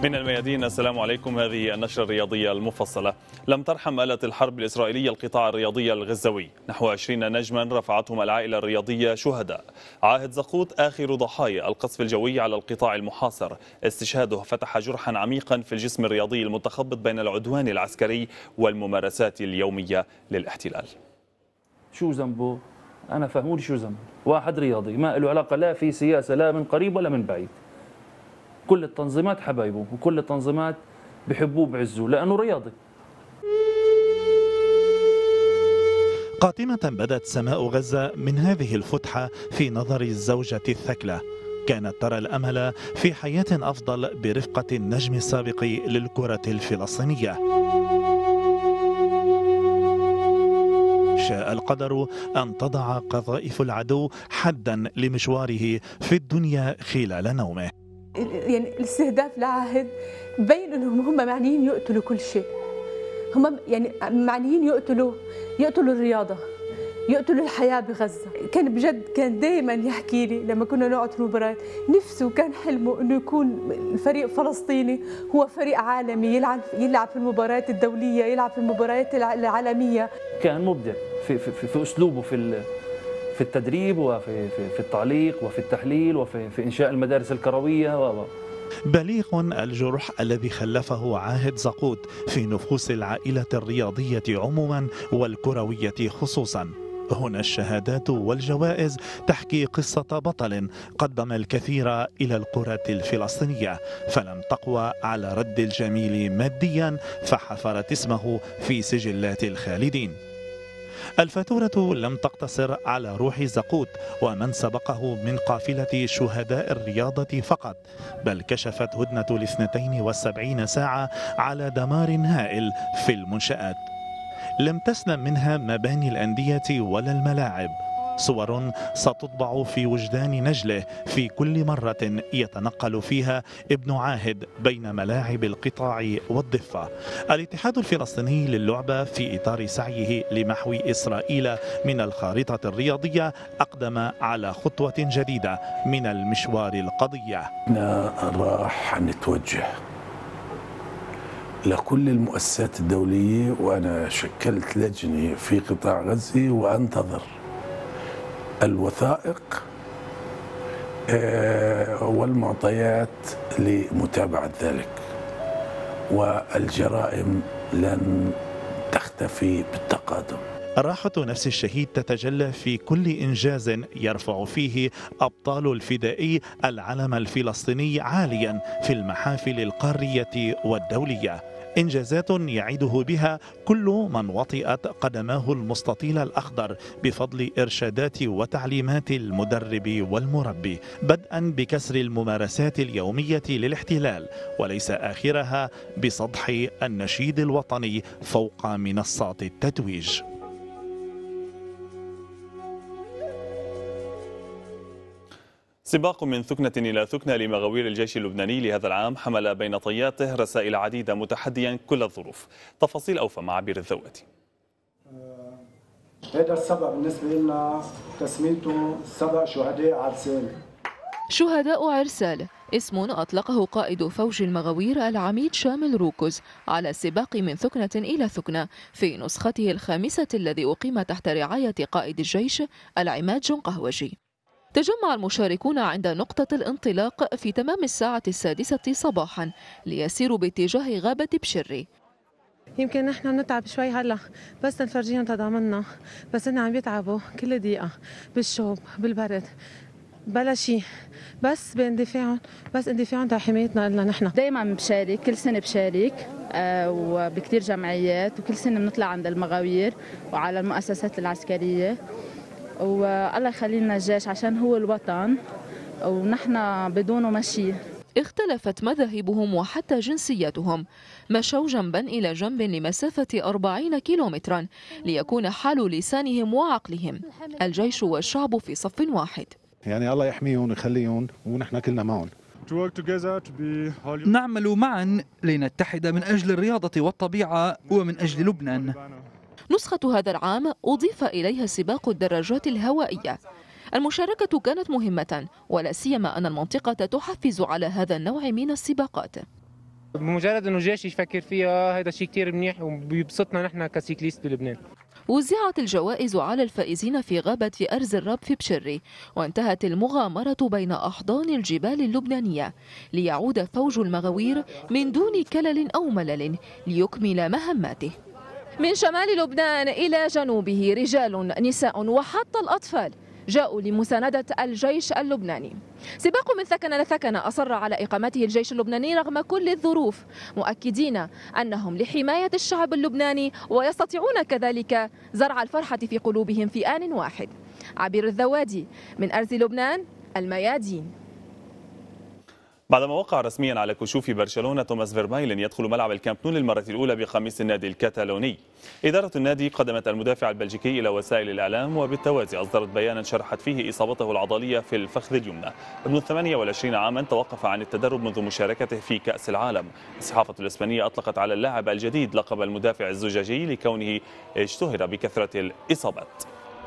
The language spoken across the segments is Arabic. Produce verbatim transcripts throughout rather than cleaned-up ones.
من الميادين، السلام عليكم. هذه النشرة الرياضية المفصلة. لم ترحم آلة الحرب الإسرائيلية القطاع الرياضي الغزاوي، نحو عشرين نجما رفعتهم العائلة الرياضية شهداء. عاهد زقوط آخر ضحايا القصف الجوي على القطاع المحاصر، استشهاده فتح جرحا عميقا في الجسم الرياضي المتخبط بين العدوان العسكري والممارسات اليومية للاحتلال. شو ذنبه؟ أنا فهموني شو ذنبه. واحد رياضي ما له علاقة لا في سياسة لا من قريب ولا من بعيد. كل التنظيمات حبايبه وكل التنظيمات بحبوه بعزوه لأنه رياضي. قاتمة بدت سماء غزة من هذه الفتحة في نظر الزوجة الثكلة. كانت ترى الأمل في حياة أفضل برفقة النجم السابق للكرة الفلسطينية. شاء القدر أن تضع قذائف العدو حدا لمشواره في الدنيا خلال نومه. يعني الاستهداف لعاهد بين انهم هم معنيين يقتلوا كل شيء. هم يعني معنيين يقتلوا يقتلوا الرياضه، يقتلوا الحياه بغزه. كان بجد كان دائما يحكي لي لما كنا نقعد في المباريات نفسه كان حلمه انه يكون الفريق الفلسطيني هو فريق عالمي يلعب يلعب في المباريات الدوليه، يلعب في المباريات العالميه. كان مبدع في في, في, في اسلوبه في في التدريب وفي في, في التعليق وفي التحليل وفي في انشاء المدارس الكرويه و بليغ الجرح الذي خلفه عاهد زقوط في نفوس العائلة الرياضية عموما والكروية خصوصا. هنا الشهادات والجوائز تحكي قصة بطل قدم الكثير إلى الكرة الفلسطينية، فلم تقوى على رد الجميل ماديا فحفرت اسمه في سجلات الخالدين. الفاتورة لم تقتصر على روح زقوط ومن سبقه من قافلة شهداء الرياضة فقط، بل كشفت هدنة الاثنتين والسبعين ساعة على دمار هائل في المنشآت. لم تسلم منها مباني الأندية ولا الملاعب، صور ستطبع في وجدان نجله في كل مرة يتنقل فيها ابن عاهد بين ملاعب القطاع والضفة. الاتحاد الفلسطيني للعبة في إطار سعيه لمحو إسرائيل من الخارطة الرياضية أقدم على خطوة جديدة من المشوار القضية. احنا راح نتوجه لكل المؤسسات الدولية، وأنا شكلت لجنة في قطاع غزة وأنتظر الوثائق والمعطيات لمتابعة ذلك، والجرائم لن تختفي بالتقادم. راحة نفس الشهيد تتجلى في كل إنجاز يرفع فيه أبطال الفدائي العلم الفلسطيني عاليا في المحافل القارية والدولية، إنجازات يعيده بها كل من وطئت قدماه المستطيل الأخضر بفضل إرشادات وتعليمات المدرب والمربي، بدءا بكسر الممارسات اليومية للاحتلال، وليس آخرها بسطح النشيد الوطني فوق منصات التتويج. سباق من ثكنة إلى ثكنة لمغاوير الجيش اللبناني لهذا العام حمل بين طياته رسائل عديدة متحديا كل الظروف. تفاصيل أوفى مع عبير الذواتي. هذا السبق بالنسبة لنا تسميته سبق شهداء عرسال. شهداء عرسال اسم أطلقه قائد فوج المغاوير العميد شامل روكوز على السباق من ثكنة إلى ثكنة في نسخته الخامسة الذي أقيم تحت رعاية قائد الجيش العماد جون قهوجي. تجمع المشاركون عند نقطة الانطلاق في تمام الساعة السادسة صباحا ليسيروا باتجاه غابة بشري. يمكن نحن بنتعب شوي هلا بس نفرجيهم تضامننا، بس إنهم عم يتعبوا كل دقيقة بالشوب بالبرد بلا شيء، بس باندفاعهم بس اندفاعهم تاع حمايتنا لنا نحن. دائما بشارك، كل سنة بشارك آه وبكتير جمعيات، وكل سنة بنطلع عند المغاوير وعلى المؤسسات العسكرية، والله يخلي لنا الجيش عشان هو الوطن ونحن بدونه ماشي. اختلفت مذاهبهم وحتى جنسياتهم، مشوا جنبا إلى جنب لمسافة أربعين كيلومترا ليكون حال لسانهم وعقلهم الجيش والشعب في صف واحد. يعني الله يحميهم ويخليهم ونحن كلنا معهم. نعمل معا لنتحد من أجل الرياضة والطبيعة ومن أجل لبنان. نسخة هذا العام أضيف إليها سباق الدراجات الهوائية. المشاركة كانت مهمة ولا سيما أن المنطقة تحفز على هذا النوع من السباقات. بمجرد انه الجيش يفكر فيها هذا شيء كثير منيح وبيبسطنا نحن كسيكليست بلبنان. وزعت الجوائز على الفائزين في غابة أرز الرب في بشري، وانتهت المغامرة بين أحضان الجبال اللبنانية ليعود فوج المغاوير من دون كلل أو ملل ليكمل مهماته. من شمال لبنان إلى جنوبه رجال نساء وحتى الأطفال جاءوا لمساندة الجيش اللبناني. سباق من ثكن لثكن أصر على إقامته الجيش اللبناني رغم كل الظروف، مؤكدين أنهم لحماية الشعب اللبناني ويستطيعون كذلك زرع الفرحة في قلوبهم في آن واحد. عبير الذوادي من أرز لبنان، الميادين. بعدما وقع رسميا على كشوف برشلونة توماس فيرمايلن يدخل ملعب الكامب نو للمرة الأولى بقميص النادي الكتالوني. إدارة النادي قدمت المدافع البلجيكي إلى وسائل الإعلام، وبالتوازي أصدرت بيانا شرحت فيه إصابته العضلية في الفخذ اليمنى. ابن الثمانية والعشرين عاما توقف عن التدرب منذ مشاركته في كأس العالم. الصحافة الإسبانية أطلقت على اللاعب الجديد لقب المدافع الزجاجي لكونه اشتهر بكثرة الإصابات.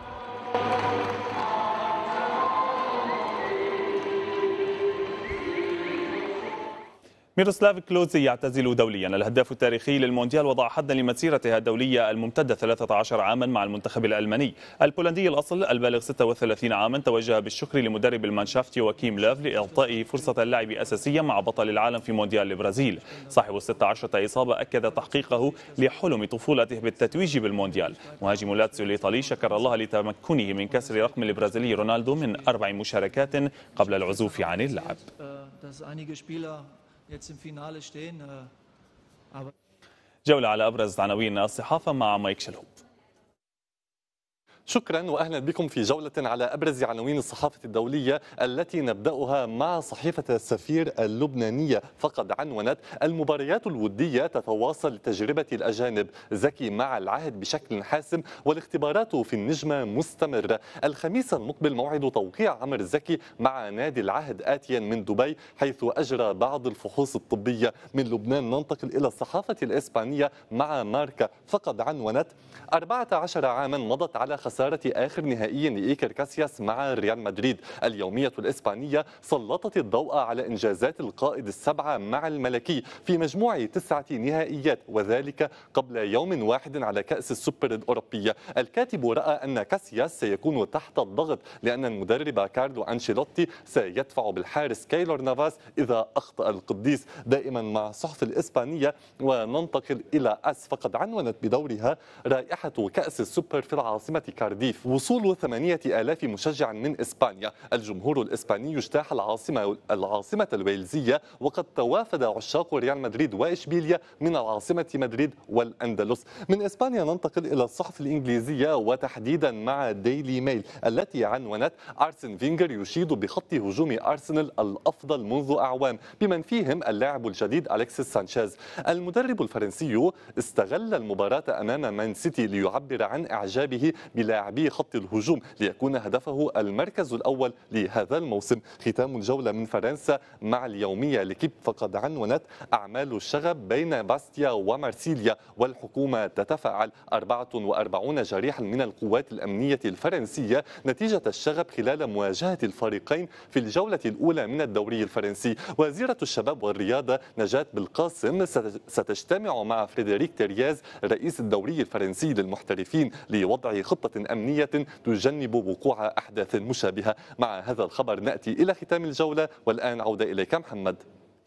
ميروسلاف كلوزي يعتزل دوليا. الهداف التاريخي للمونديال وضع حدا لمسيرته الدولية الممتدة ثلاثة عشر عاما مع المنتخب الألماني. البولندي الأصل البالغ ستة وثلاثين عاما توجه بالشكر لمدرب المانشافت يواكيم لوف لإعطائه فرصة اللعب أساسيا مع بطل العالم في مونديال البرازيل. صاحب الستة عشرة إصابة أكد تحقيقه لحلم طفولته بالتتويج بالمونديال. مهاجم لاتسيو الإيطالي شكر الله لتمكنه من كسر رقم البرازيلي رونالدو من أربع مشاركات قبل العزوف عن اللعب. جولة على أبرز عناوين الصحافة مع مايك شلهوب. شكرا واهلا بكم في جولة على ابرز عناوين الصحافة الدولية التي نبداها مع صحيفة السفير اللبنانية، فقد عنونت: المباريات الودية تتواصل لتجربة الاجانب، زكي مع العهد بشكل حاسم والاختبارات في النجمة مستمرة. الخميس المقبل موعد توقيع عمرو زكي مع نادي العهد آتيا من دبي، حيث اجرى بعض الفحوص الطبية. من لبنان ننتقل الى الصحافة الاسبانية مع ماركا، فقد عنونت: أربعة عشر عاما مضت على خسارة آخر نهائي لإيكر كاسياس مع ريال مدريد. اليومية الإسبانية سلطت الضوء على إنجازات القائد السبعة مع الملكي في مجموع تسعة نهائيات، وذلك قبل يوم واحد على كأس السوبر الأوروبية. الكاتب رأى أن كاسياس سيكون تحت الضغط لأن المدرب كارلو أنشيلوتي سيدفع بالحارس كايلور نافاس إذا أخطأ القديس. دائما مع الصحف الإسبانية وننتقل إلى أس، فقد عنونت بدورها رائحة كأس السوبر في العاصمة كارديف. وصول ثمانية آلاف مشجع من إسبانيا. الجمهور الإسباني اجتاح العاصمة العاصمة الويلزية، وقد توافد عشاق ريال مدريد وإشبيليا من العاصمة مدريد والأندلس. من إسبانيا ننتقل إلى الصحف الإنجليزية وتحديدا مع ديلي ميل التي عنونت: أرسن فينجر يشيد بخط هجوم أرسنال الأفضل منذ أعوام، بمن فيهم اللاعب الجديد أليكسيس سانشيز. المدرب الفرنسي استغل المباراة أمام مان سيتي ليعبر عن إعجابه بلاعبي خط الهجوم ليكون هدفه المركز الأول لهذا الموسم. ختام الجولة من فرنسا مع اليومية لكيب، فقد عنونت: أعمال الشغب بين باستيا ومارسيليا والحكومة تتفاعل. أربعة وأربعين جريحا من القوات الأمنية الفرنسية نتيجة الشغب خلال مواجهة الفريقين في الجولة الأولى من الدوري الفرنسي. وزيرة الشباب والرياضة نجاة بالقاسم ستجتمع مع فريدريك تيرياز رئيس الدوري الفرنسي للمحترفين لوضع خطة أمنية تجنب وقوع أحداث مشابهة. مع هذا الخبر نأتي إلى ختام الجولة، والآن عودة إليك محمد.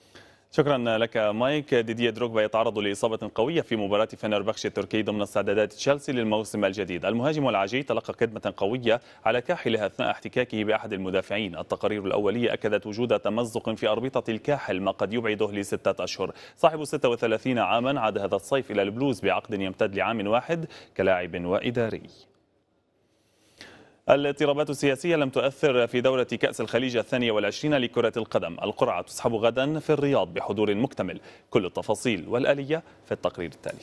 شكرا لك مايك. ديديه دروغبا يتعرض لإصابة قوية في مباراة فنربخشة التركي ضمن استعدادات تشيلسي للموسم الجديد. المهاجم العاجي تلقى كدمة قوية على كاحله أثناء احتكاكه بأحد المدافعين. التقارير الأولية أكدت وجود تمزق في أربطة الكاحل ما قد يبعده لستة أشهر. صاحب ستة وثلاثين عاما عاد هذا الصيف إلى البلوز بعقد يمتد لعام واحد كلاعب وإداري. الاضطرابات السياسية لم تؤثر في دورة كأس الخليج الثانية والعشرين لكرة القدم. القرعة تسحب غدا في الرياض بحضور مكتمل. كل التفاصيل والآلية في التقرير التالي.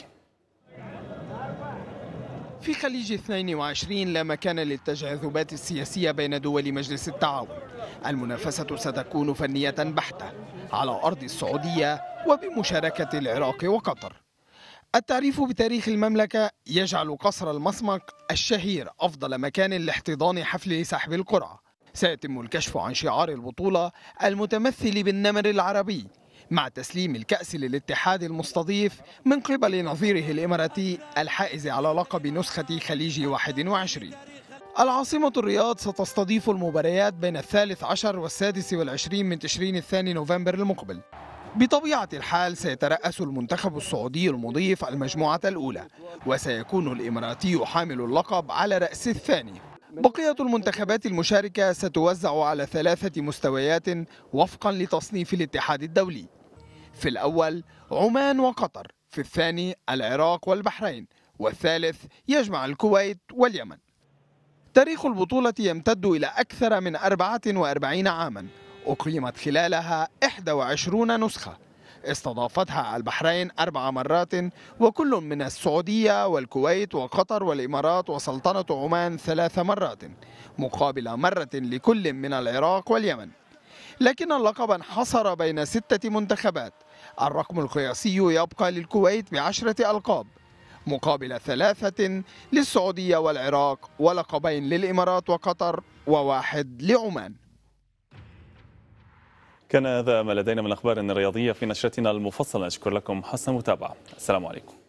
في خليج اثنين وعشرين لا مكان للتجاذبات السياسية بين دول مجلس التعاون. المنافسة ستكون فنية بحتة على أرض السعودية وبمشاركة العراق وقطر. التعريف بتاريخ المملكة يجعل قصر المصمك الشهير أفضل مكان لاحتضان حفل سحب القرعة. سيتم الكشف عن شعار البطولة المتمثل بالنمر العربي مع تسليم الكأس للاتحاد المستضيف من قبل نظيره الإماراتي الحائز على لقب نسخة خليجي واحد وعشرين. العاصمة الرياض ستستضيف المباريات بين الثالث عشر والسادس والعشرين من تشرين الثاني نوفمبر المقبل. بطبيعة الحال سيترأس المنتخب السعودي المضيف المجموعة الأولى، وسيكون الإماراتي حامل اللقب على رأس الثاني. بقية المنتخبات المشاركة ستوزع على ثلاثة مستويات وفقا لتصنيف الاتحاد الدولي. في الأول عمان وقطر، في الثاني العراق والبحرين، والثالث يجمع الكويت واليمن. تاريخ البطولة يمتد إلى أكثر من أربعة وأربعين عاما، أقيمت خلالها إحدى وعشرين نسخة، استضافتها البحرين أربع مرات، وكل من السعودية والكويت وقطر والإمارات وسلطنة عمان ثلاث مرات، مقابل مرة لكل من العراق واليمن. لكن اللقب انحصر بين ستة منتخبات، الرقم القياسي يبقى للكويت بعشرة ألقاب، مقابل ثلاثة للسعودية والعراق، ولقبين للإمارات وقطر، وواحد لعمان. كان هذا ما لدينا من أخبار رياضية في نشرتنا المفصلة. أشكر لكم حسن المتابعة. السلام عليكم.